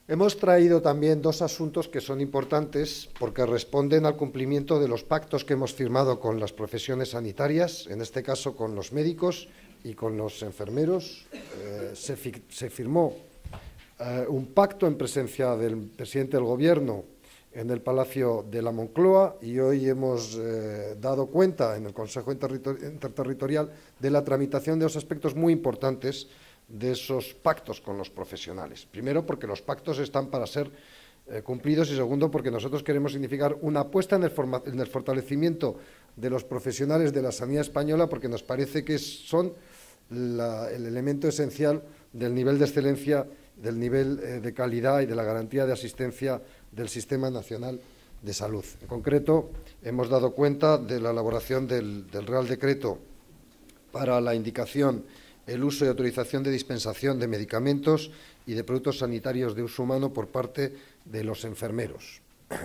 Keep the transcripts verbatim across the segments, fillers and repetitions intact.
Hemos traído también dos asuntos que son importantes porque responden al cumplimiento de los pactos que hemos firmado con las profesiones sanitarias, en este caso con los médicos y con los enfermeros. Eh, se, fi se firmó eh, un pacto en presencia del presidente del Gobierno en el Palacio de la Moncloa y hoy hemos eh, dado cuenta en el Consejo Interterritorial de la tramitación de dos aspectos muy importantes de esos pactos con los profesionales. Primero, porque los pactos están para ser eh, cumplidos y segundo, porque nosotros queremos significar una apuesta en el, en el fortalecimiento de los profesionales de la sanidad española, porque nos parece que son la, el elemento esencial del nivel de excelencia, del nivel eh, de calidad y de la garantía de asistencia del Sistema Nacional de Salud. En concreto, hemos dado cuenta de la elaboración del, del Real Decreto para la indicación, el uso y autorización de dispensación de medicamentos y de productos sanitarios de uso humano por parte de los enfermeros.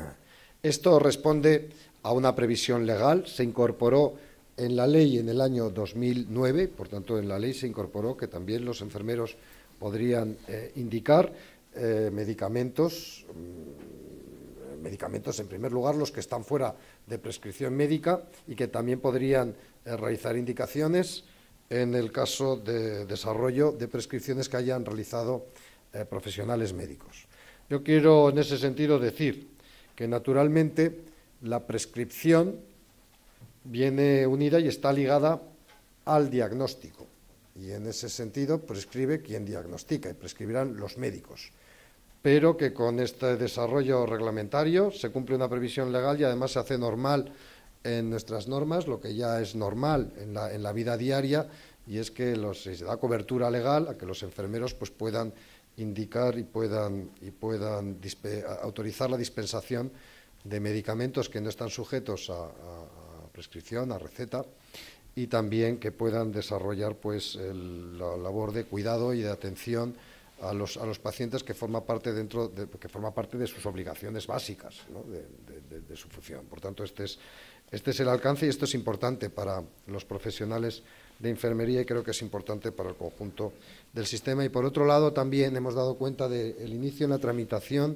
Esto responde a una previsión legal, se incorporó en la ley en el año dos mil nueve, por tanto, en la ley se incorporó que también los enfermeros podrían eh, indicar eh, medicamentos, mmm, medicamentos, en primer lugar, los que están fuera de prescripción médica y que también podrían eh, realizar indicaciones en el caso de desarrollo de prescripciones que hayan realizado eh, profesionales médicos. Yo quiero, en ese sentido, decir que, naturalmente, la prescripción viene unida y está ligada al diagnóstico. Y, en ese sentido, prescribe quien diagnostica y prescribirán los médicos. Pero que con este desarrollo reglamentario se cumple una previsión legal y, además, se hace normal en nuestras normas, lo que ya es normal en la, en la vida diaria, y es que los, se da cobertura legal a que los enfermeros pues, puedan indicar y puedan, y puedan dispe, autorizar la dispensación de medicamentos que no están sujetos a, a, a prescripción, a receta, y también que puedan desarrollar pues, el, la labor de cuidado y de atención a los, a los pacientes que forma parte dentro de, que forma parte de sus obligaciones básicas, ¿no? de, de, de, de su función. Por tanto, este es, este es el alcance y esto es importante para los profesionales de enfermería y creo que es importante para el conjunto del sistema. Y por otro lado, también hemos dado cuenta del inicio en la tramitación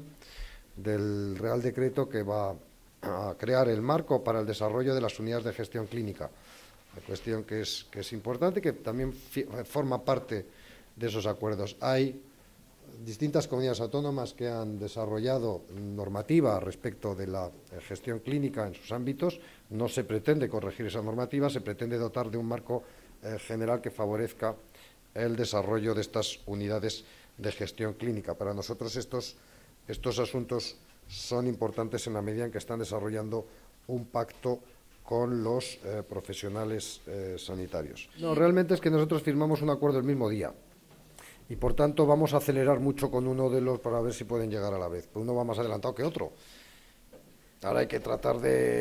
del Real Decreto que va a crear el marco para el desarrollo de las unidades de gestión clínica, una cuestión que es, que es importante y que también forma parte de esos acuerdos. Hay distintas comunidades autónomas que han desarrollado normativa respecto de la gestión clínica en sus ámbitos. No se pretende corregir esa normativa, se pretende dotar de un marco eh, general que favorezca el desarrollo de estas unidades de gestión clínica. Para nosotros estos, estos asuntos son importantes en la medida en que están desarrollando un pacto con los eh, profesionales eh, sanitarios. No, realmente es que nosotros firmamos un acuerdo el mismo día. Y, por tanto, vamos a acelerar mucho con uno de los para ver si pueden llegar a la vez. Pues uno va más adelantado que otro. Ahora hay que tratar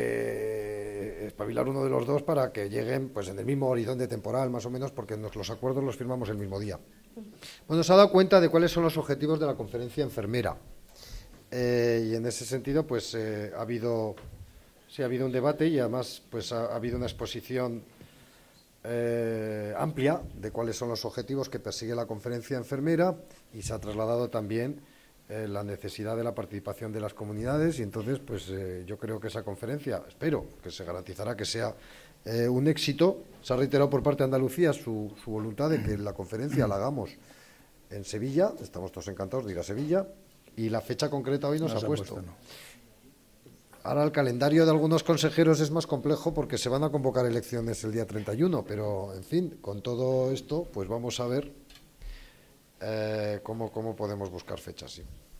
de espabilar uno de los dos para que lleguen pues, en el mismo horizonte temporal, más o menos, porque nos, los acuerdos los firmamos el mismo día. Bueno, se ha dado cuenta de cuáles son los objetivos de la conferencia enfermera. Eh, y, en ese sentido, pues eh, ha habido, sí, ha habido un debate y, además, pues ha, ha habido una exposición Eh, amplia de cuáles son los objetivos que persigue la conferencia enfermera y se ha trasladado también eh, la necesidad de la participación de las comunidades y entonces pues eh, yo creo que esa conferencia, espero que se garantizará que sea eh, un éxito. Se ha reiterado por parte de Andalucía su, su voluntad de que la conferencia la hagamos en Sevilla, estamos todos encantados de ir a Sevilla y la fecha concreta hoy nos no ha puesto. puesto no. Ahora el calendario de algunos consejeros es más complejo porque se van a convocar elecciones el día treinta y uno, pero, en fin, con todo esto, pues vamos a ver eh, cómo, cómo podemos buscar fechas, sí.